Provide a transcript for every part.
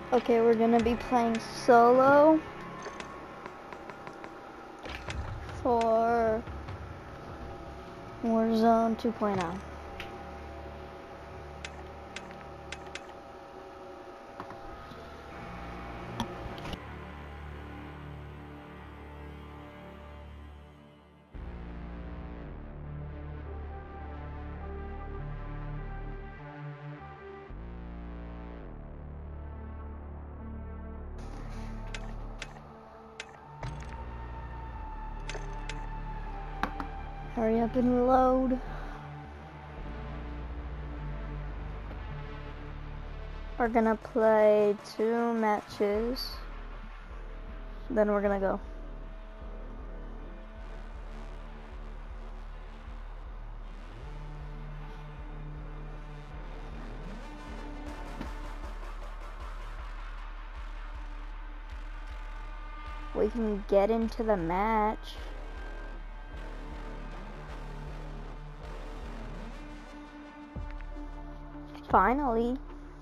Okay, we're gonna be playing solo for Warzone 2.0. Hurry up and reload. We're gonna play 2 matches, then we're gonna go. We can get into the match. Finally.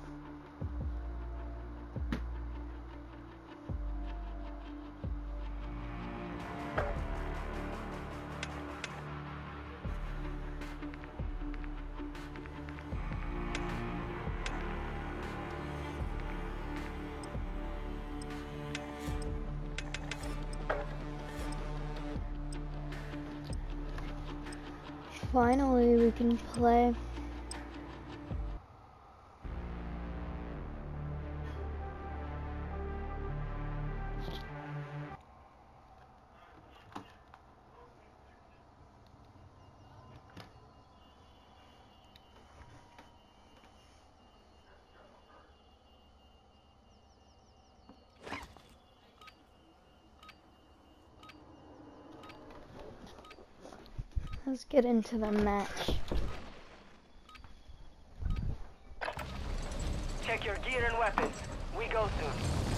Finally, we can play. Let's get into the match. Check your gear and weapons. We go soon.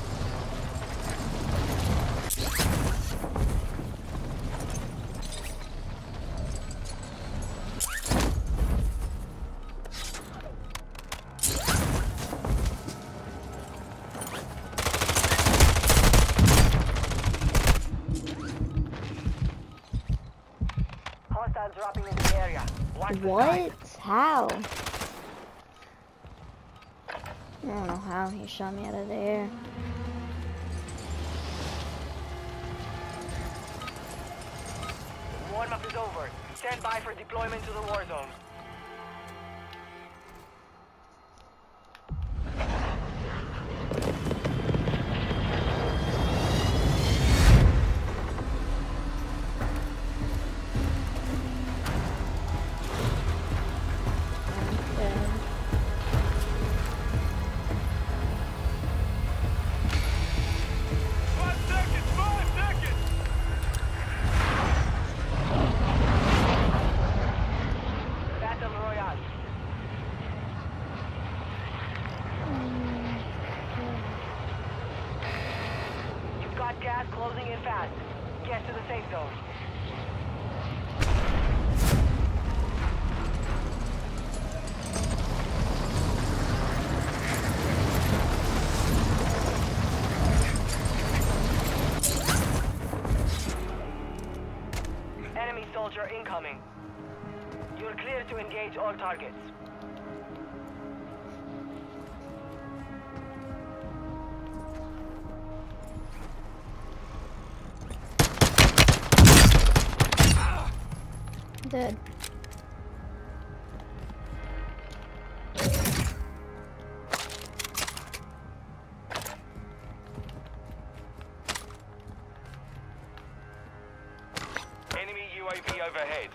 Hostiles dropping into the area. Watch the sky. What? How? I don't know how he shot me out of the air. Warm-up is over. Stand by for deployment to the war zone. Battle Royale. You've got gas closing in fast. Get to the safe zone. Enemy soldier incoming. You're clear to engage all targets. Dead. Enemy UAV overhead.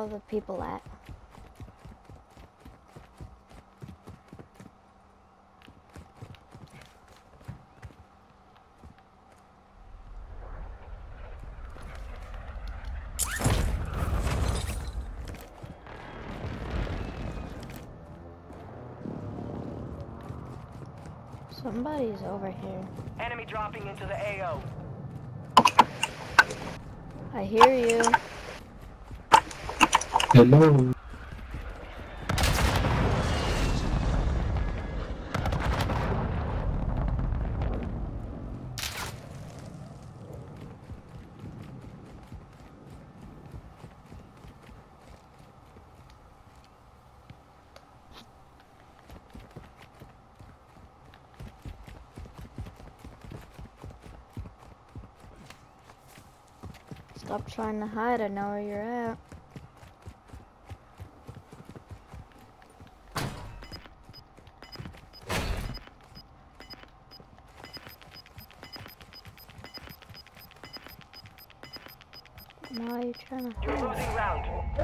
all the people at? Somebody's over here. Enemy dropping into the AO. I hear you. Hello. Stop trying to hide. I know where you're at. Why are you trying to You're hide? losing round.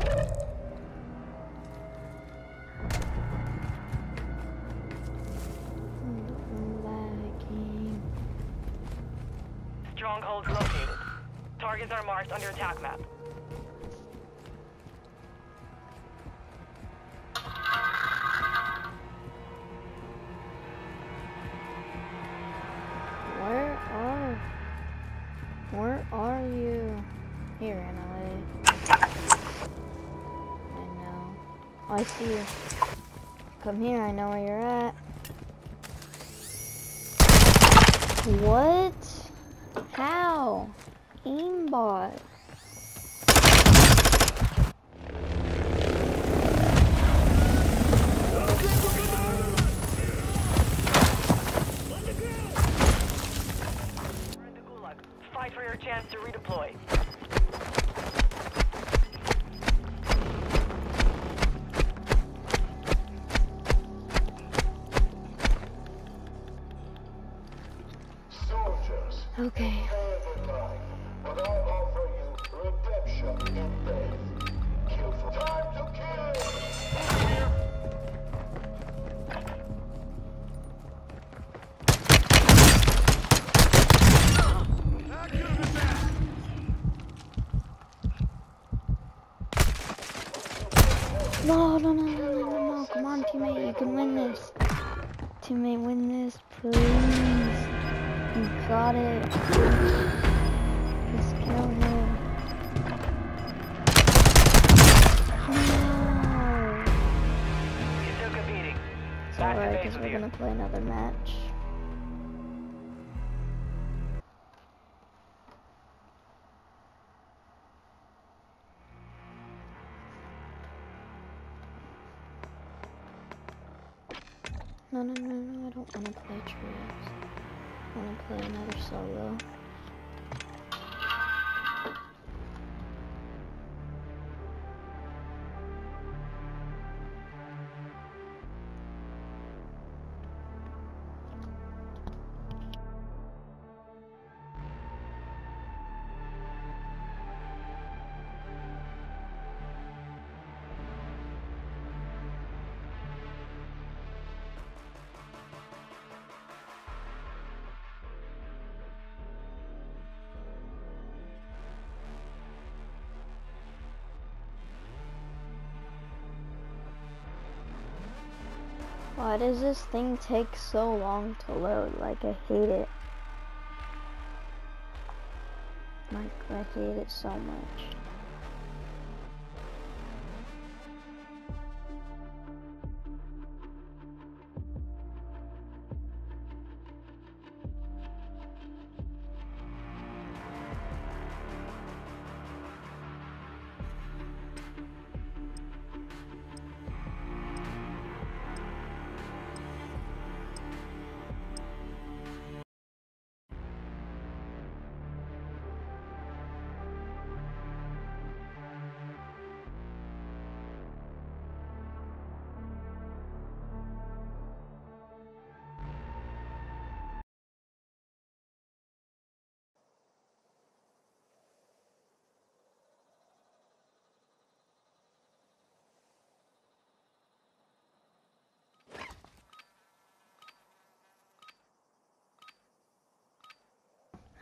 Lagging. Strongholds located. Targets are marked on your attack map. Where are you? Here in LA. I know. Oh, I see you. Come here, I know where you're at. What? How? Aimbot. You're in the Gulag. Fight for your chance to redeploy. Soldiers, Okay. prepare the life, but I offer you redemption in death. Kill for time to kill! No. Come on, teammate. You can win this. Teammate, win this, please. You got it. Just kill him. No. You're still competing. It's Back to alright, base because with we're you. gonna play another match. No, I don't want to play trios. I want to play another solo. Why does this thing take so long to load? Like, I hate it. Like, I hate it so much.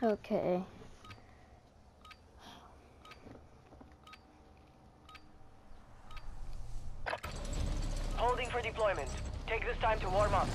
Okay. Holding for deployment. Take this time to warm up.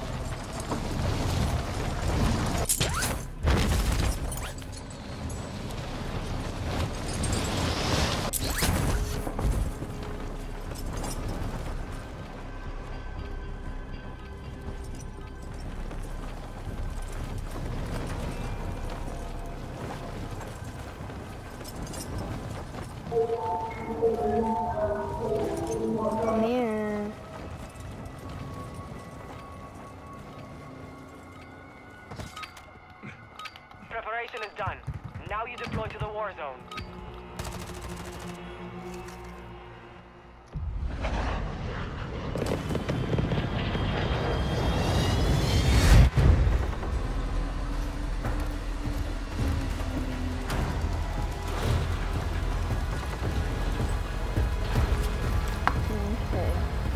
Come here. Preparation is done. Now you deploy to the war zone. Okay.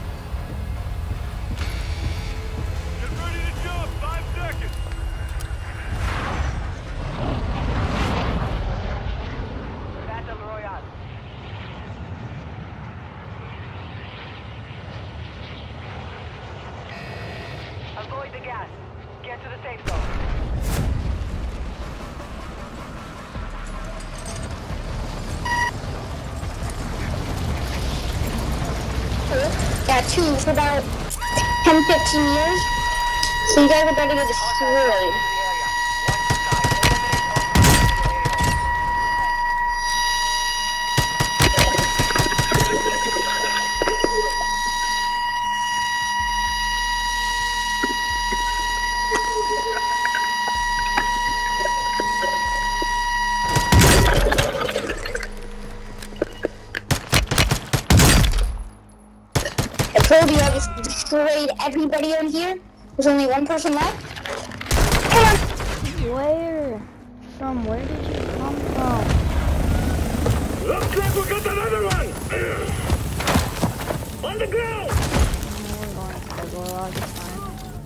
Get ready to jump! 5 seconds! Battle Royale. Avoid the gas. Get to the safe zone. Got two for about 10-15 years. So you guys are gonna get destroyed. I told you I just destroyed everybody on here. There's only one person left. Come on. Where? From where did you come from? Looks like we got another one! On the ground! We're going to the Warlock this time.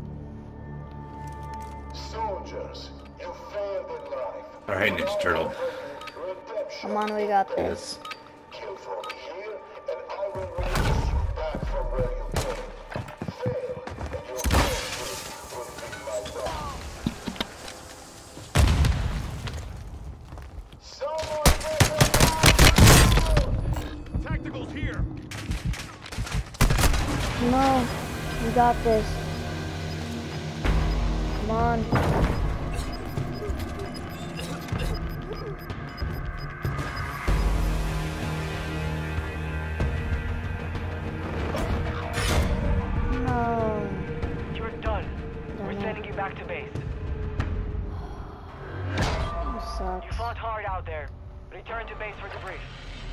Soldiers, you failed in life. Alright, Ninja Turtle. Redemption. Come on, we got this. Kill for me here, and I will release you back from where you came. Fail, and your country will be my dog. Someone get the Tacticals here! No, we got this. Come on. No. You're done. We're sending you back to base. You suck. You fought hard out there. Return to base for debrief.